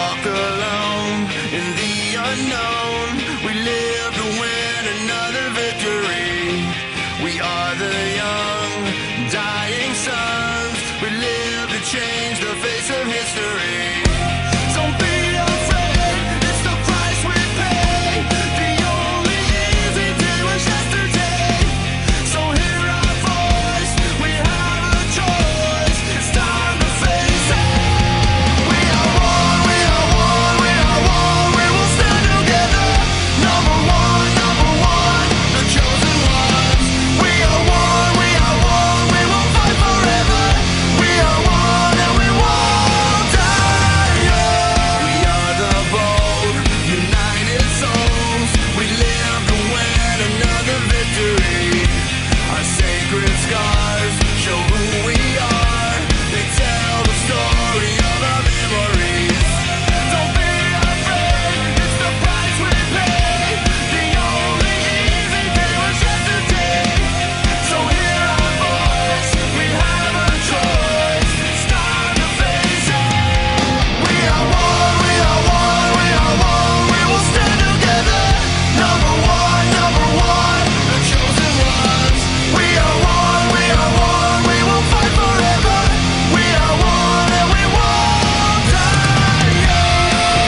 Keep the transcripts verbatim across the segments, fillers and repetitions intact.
walk alone in the unknown. We live to win another victory. We are the young, dying sons. We live to change the face of history. Don't be afraid, it's the price we pay. The only easy day was yesterday. So hear our voice, we have a choice. It's time to face it. We are one, we are one, we are one. We will stand together. Number one, number one, the chosen ones. We are one, we are one, we will fight forever. We are one and we won't die young. We are the bold, united souls. We live to win another victory. Our sacred scars show who we are. They tell the story of our memories. Don't be afraid, it's the price we pay. The only easy day was yesterday. So hear our voice, we have a choice. It's time to face it. We are one, we are one, we are one. We will stand together. Number one, number one, the chosen ones. We are one, we are one, we will fight forever. We are one and we won't die young.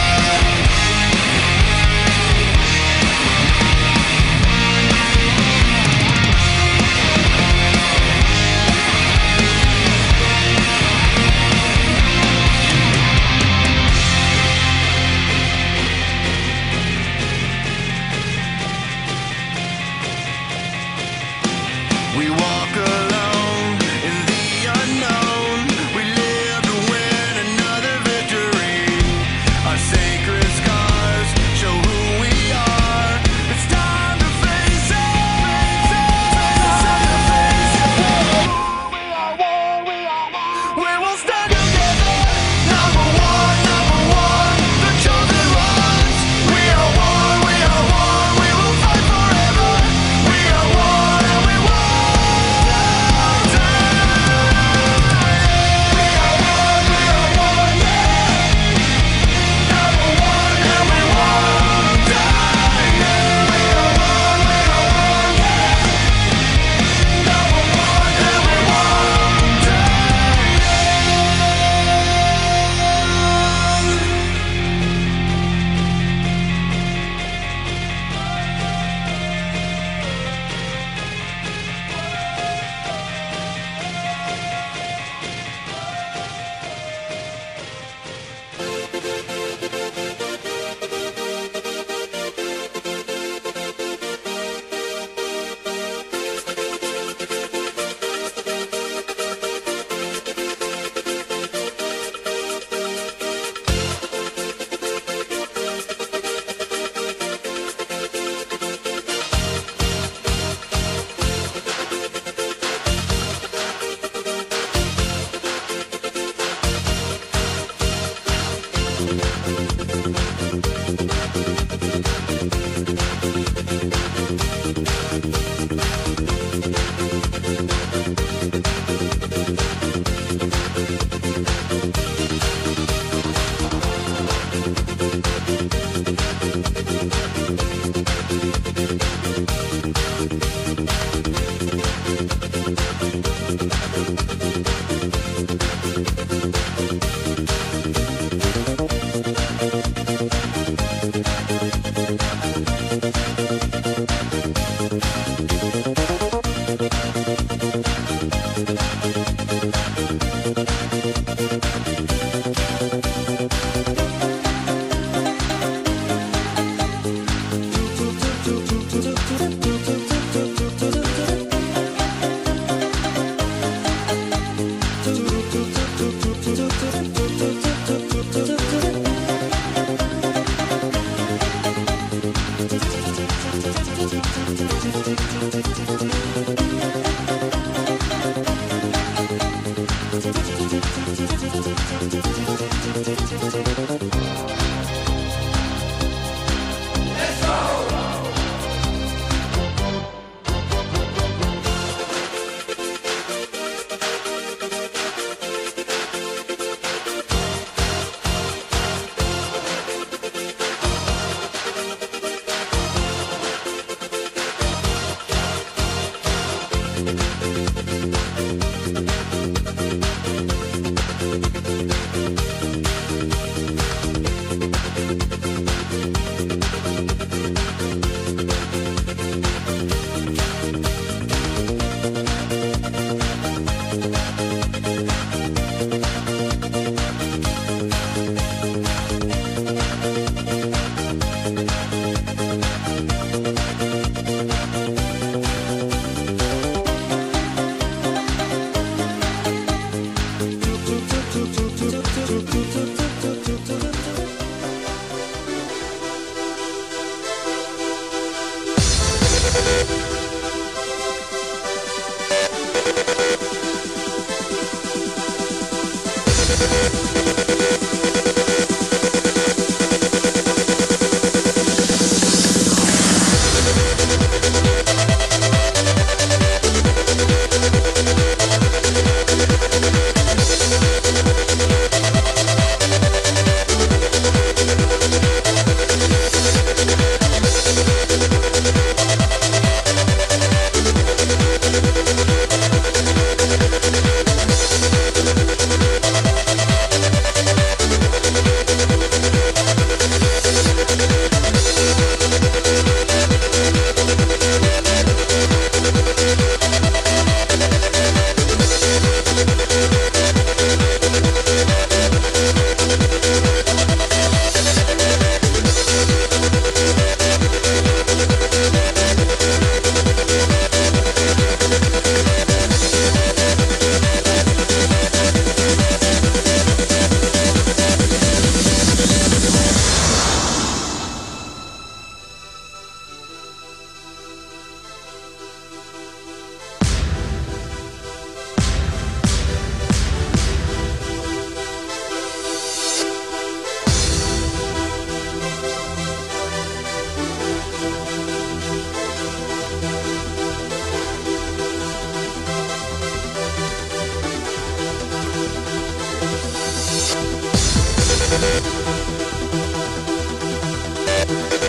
We walk alone in the unknown. We live to win another victory. Our sacred scars show who we are. It's time to face it. It's time to face it. We are one, we are one. We will stand together. Number one, number one, the chosen ones. We are one, we are one. We will fight forever. We are one and we won't die. We are one, we are one, yeah. Number one and we won't die. We are one, we are one, yeah. Number one and we won't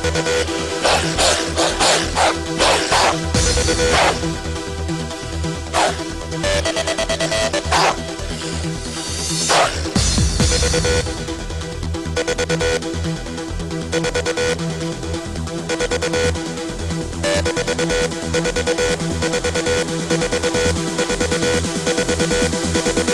We'll be right back.